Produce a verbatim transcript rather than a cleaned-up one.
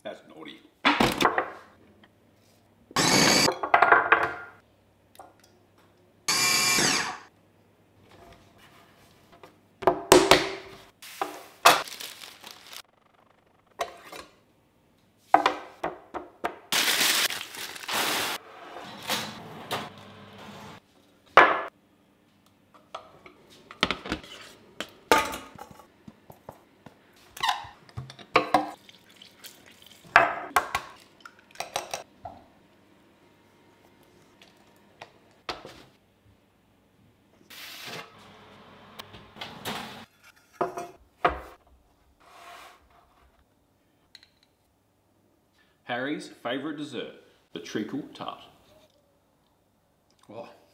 That's naughty. Harry's favourite dessert, the treacle tart. Oh.